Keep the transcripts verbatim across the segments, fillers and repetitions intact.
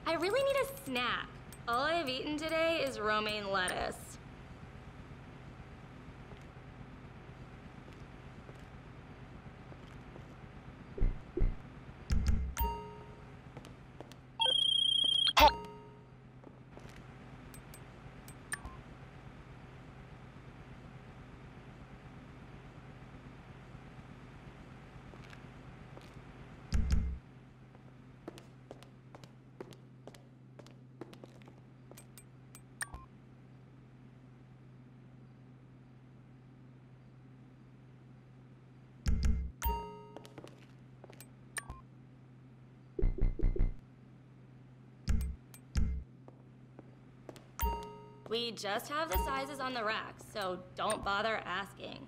I really need a snack. All I've eaten today is romaine lettuce. We just have the sizes on the rack, so don't bother asking.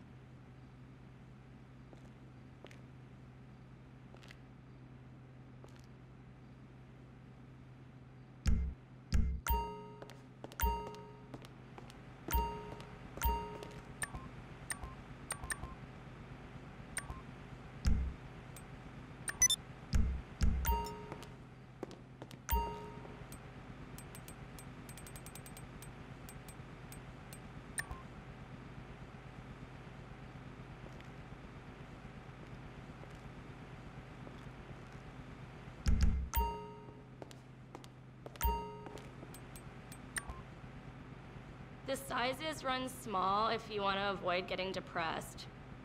The sizes run small if you want to avoid getting depressed.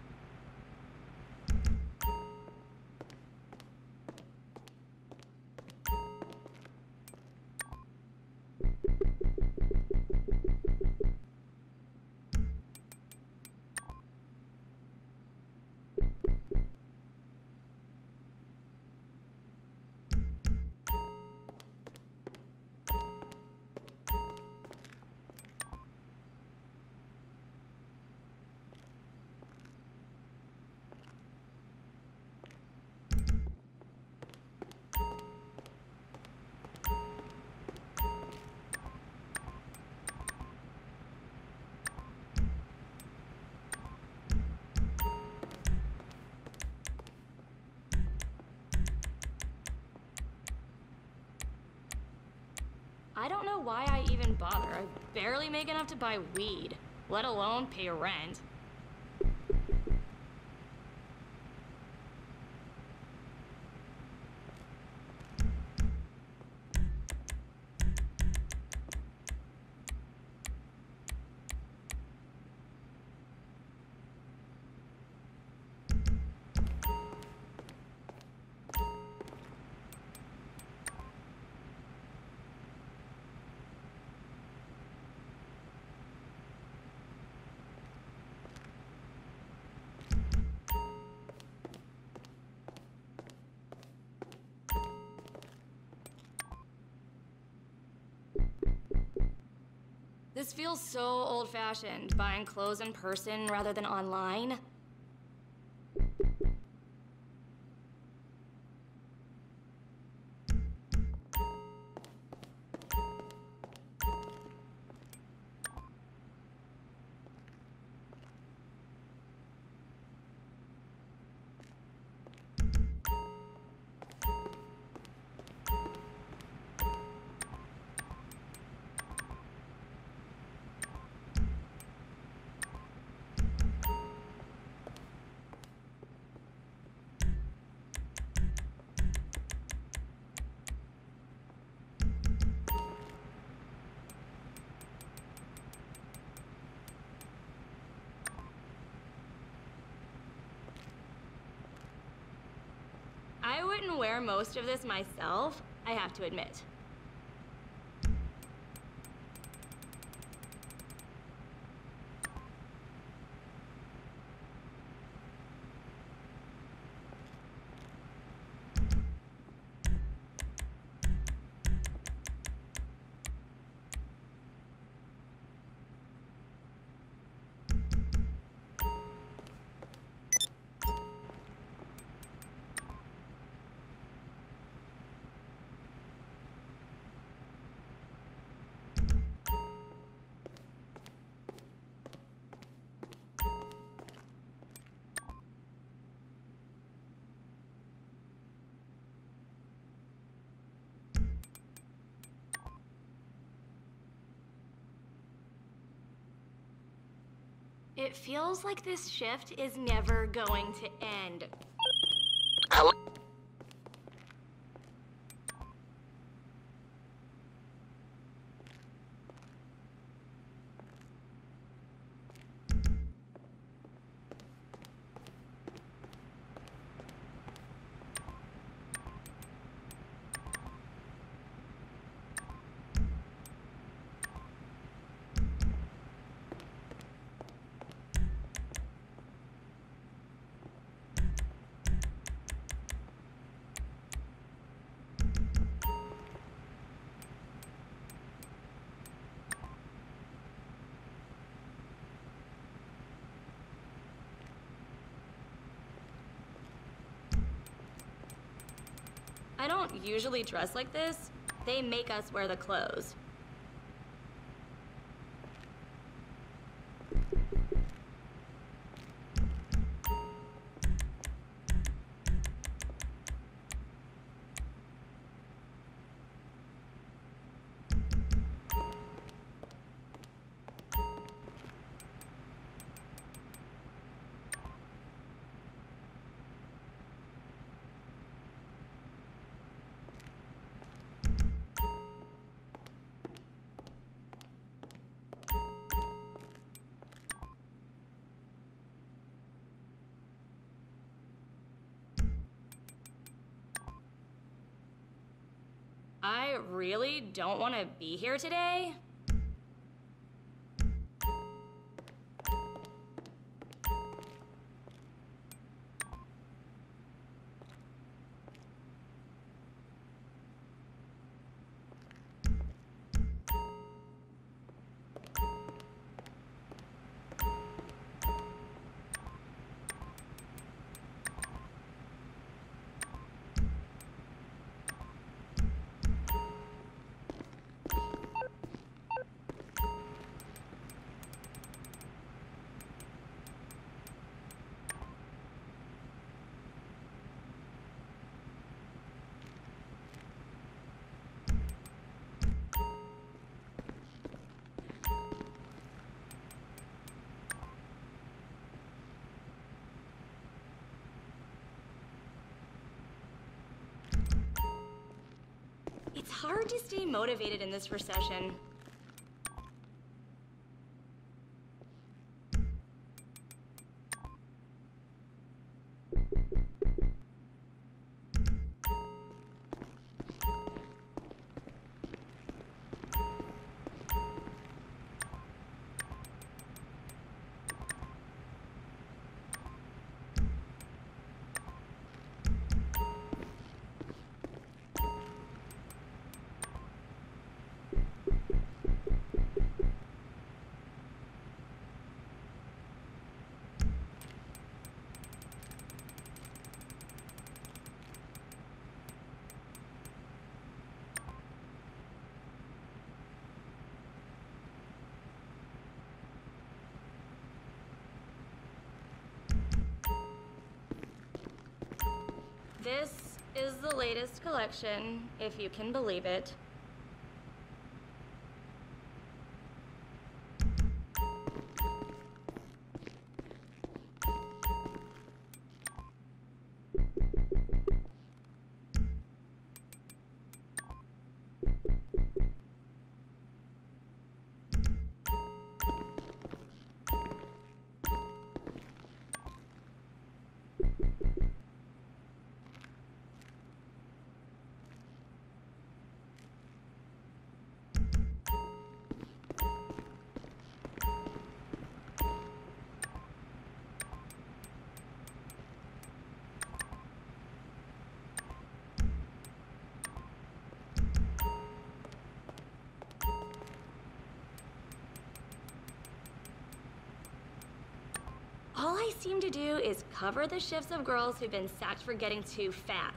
I don't know why I even bother. I barely make enough to buy weed, let alone pay rent. This feels so old-fashioned, buying clothes in person rather than online. I wouldn't wear most of this myself, I have to admit. It feels like this shift is never going to end. I don't usually dress like this. They make us wear the clothes. I really don't want to be here today. It's hard to stay motivated in this recession. This is the latest collection, if you can believe it. All I seem to do is cover the shifts of girls who've been sacked for getting too fat.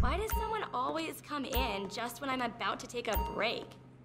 Why does someone always come in just when I'm about to take a break?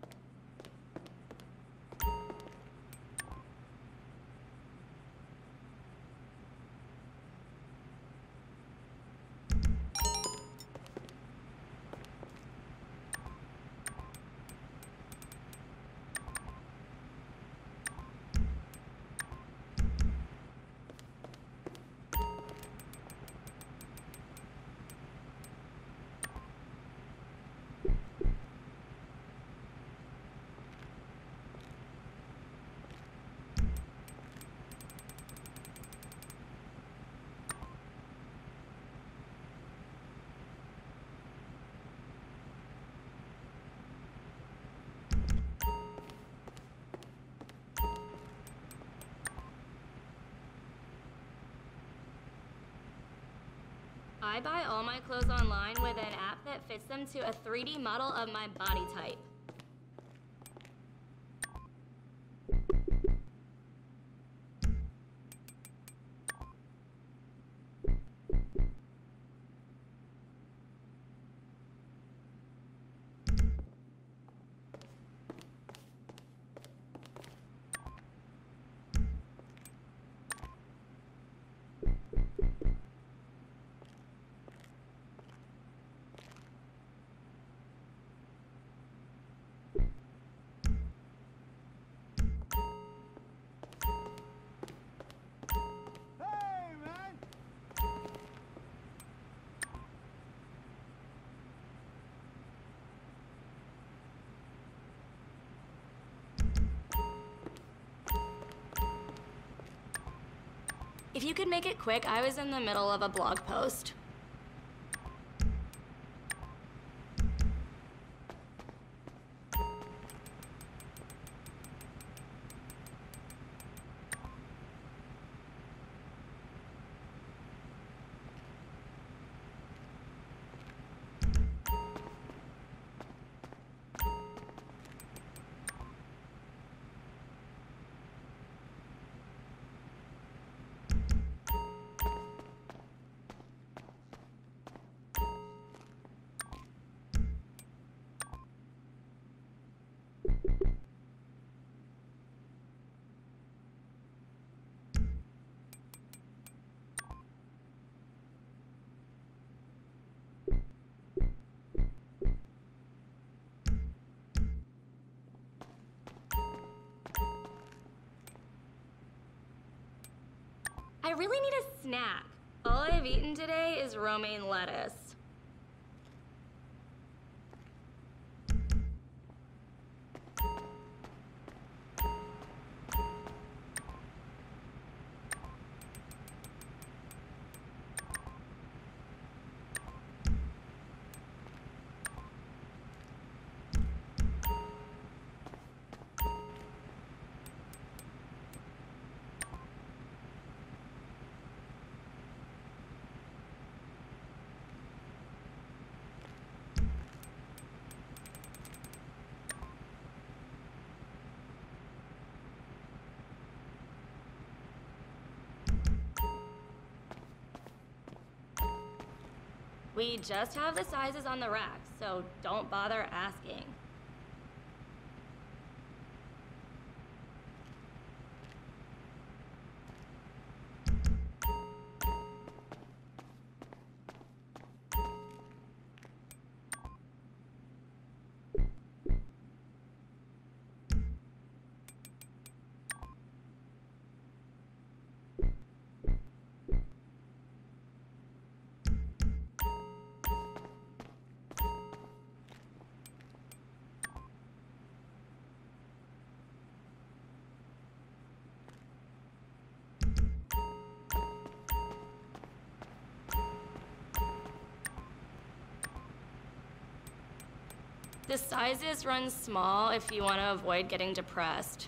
I buy all my clothes online with an app that fits them to a three D model of my body type. If you could make it quick, I was in the middle of a blog post. I really need a snack. All I've eaten today is romaine lettuce. We just have the sizes on the rack, so don't bother asking. The sizes run small if you want to avoid getting depressed.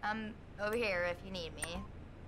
I'm over here if you need me.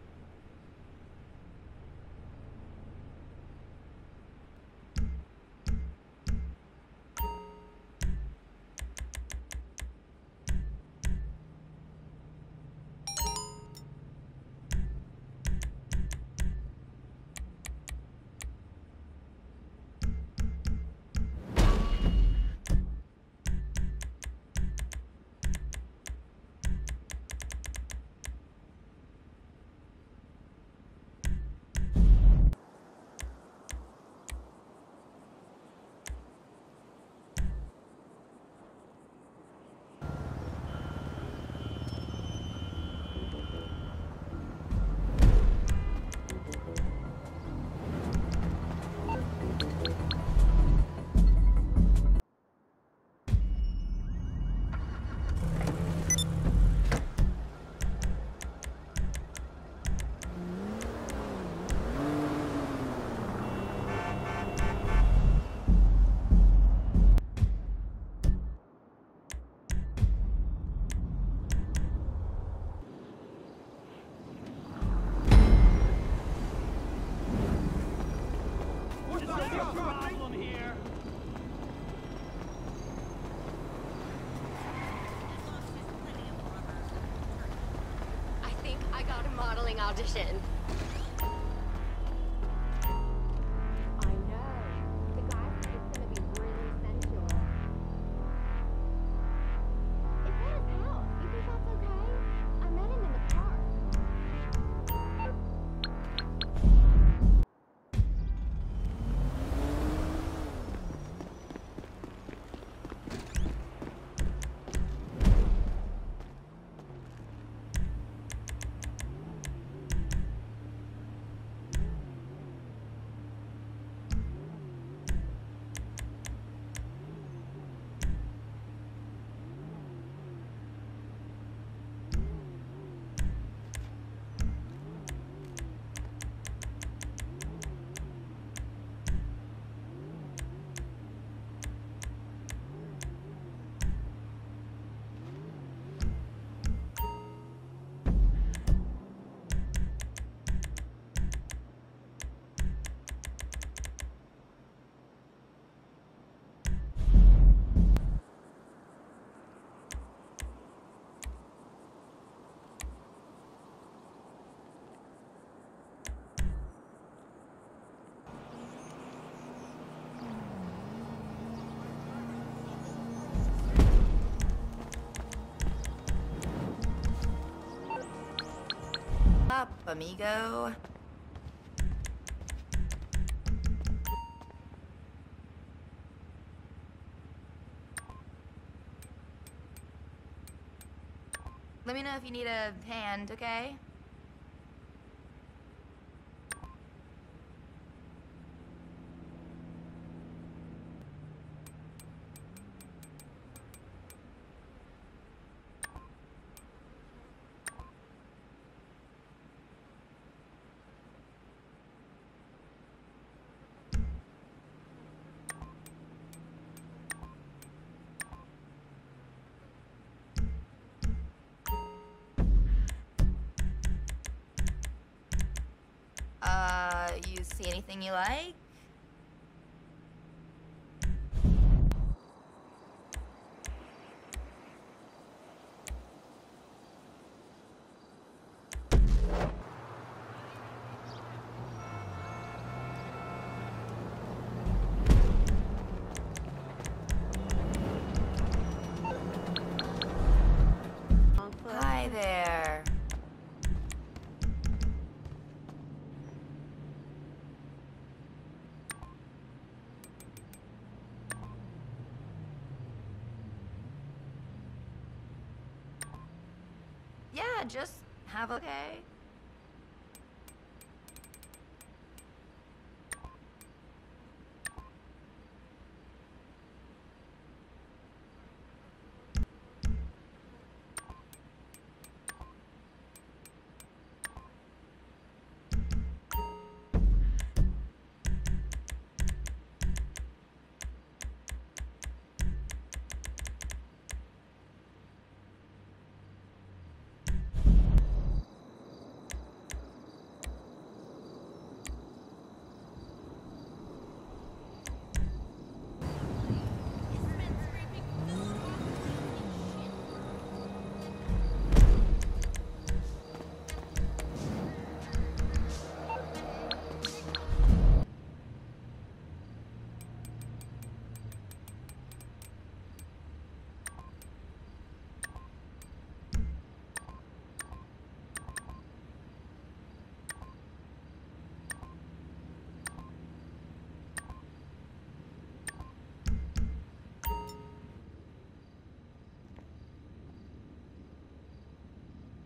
Audition. I know. The guy said it's gonna be really sensual. It's at his house. You think that's okay? I met him in the park. Up, amigo. Let me know if you need a hand, okay? Uh, you see anything you like? Hi there. Yeah, just have okay.